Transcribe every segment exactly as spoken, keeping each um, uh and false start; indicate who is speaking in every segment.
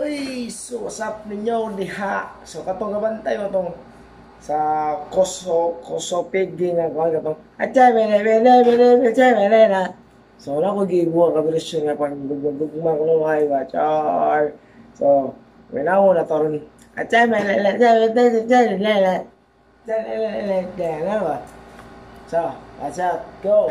Speaker 1: Uy, so what's up ninyo diha? So katong gabantay mo tong sa koso koso pigi nga kuan katong atay bele bele bele bele bele na. So na ko gibuha ka version nga pang gugma ko no hay ba char. So menaw na toron atay bele bele bele bele bele bele bele. So let's go.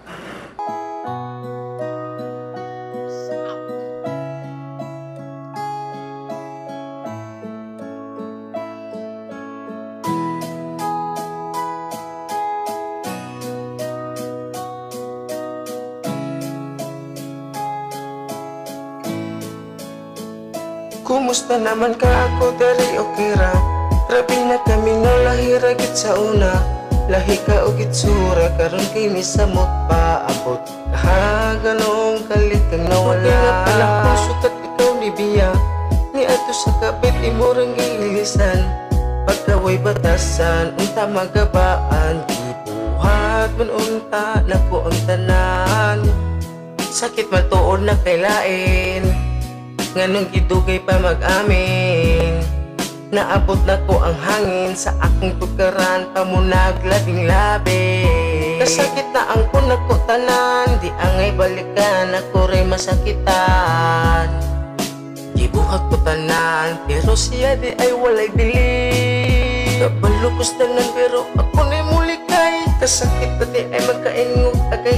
Speaker 2: Kumusta naman ka ako dari okay ra? Grabe na kami no lahi ra gid sa una. Lahi ka o gitsura karon kay misamot pa abot. Kahaganong kalikang nawala. Nga pala kung sukat ikaw ni Biya. Ni ato sa kapit imurang gilisan. Pagkaway batasan unta magabaan. Gibuhat man unta nako ang tanan. Sakit man tuon na kay lain. Nganong gidugay pa mag-amin. Naabot na ko ang hangin sa akong tukaran, pamunag labing labi. Kasakit na ang kunag ko tanan, di angay balikan, ako rin masakitan. Gibuhat ko tanan, pero siya di ay walay bili. Kabalukos tanan pero ako na'y mulikay. Kasakit na di ay magkaingog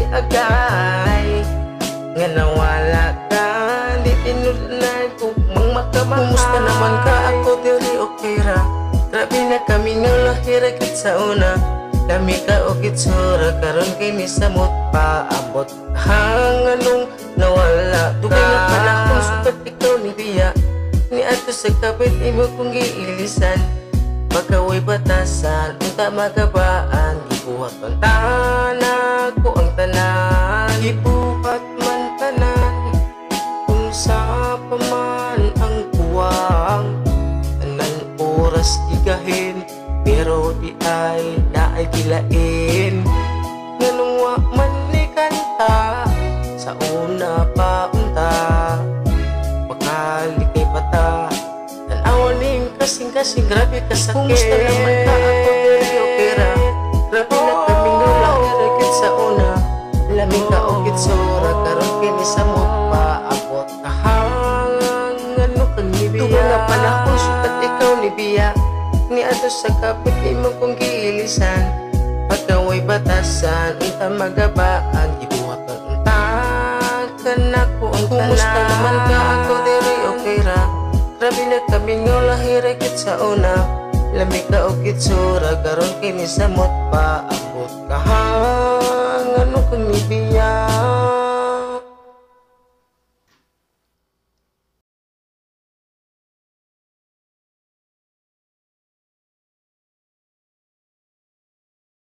Speaker 2: agay-agay. Nga nawala ka, di tinulay ko mang makamahal. Kumusta naman ka ako diri okay ra? Grabe na kami nga lahira kit sa una. Lami ka o kitsura karon kay ni samot pa abot. Hanganong nawala dugay na pala kung sukat ikaw ni Biya. Ni ato sa kapit imo kong giilisan. Pagkaway batasan unta magabaan. Gibuhat man tanan ko ang tanan. Gibuhat man tanan kung sa paman ang kuwang. Tanan oras igahin pero di ay naay gilain. Nganong wa man ni kanta sa una pa unta. Pakalikay pata tanawan ning kasing-kasing grabe kasakit. Kumusta naman ka ako diri okay ra? Grabe na kaming nulahiragit sa una. Lamig ka o kitsura karon kini sa mo pa abot. Kahangan ano kang ni Biya. Tuwa na pala kung sukat ikaw ni Biya. Ni ato sa kapit imo kong giilisan. Pagkaway batasan unta magabaan. Gibuhat ang untag kanako ang tanan. Kumusta naman ka ako diri okay ra? Grabe na kami nga lahiragit sa una. Lamig ka o kitsura karon kini sa mo pa abot. Kahangan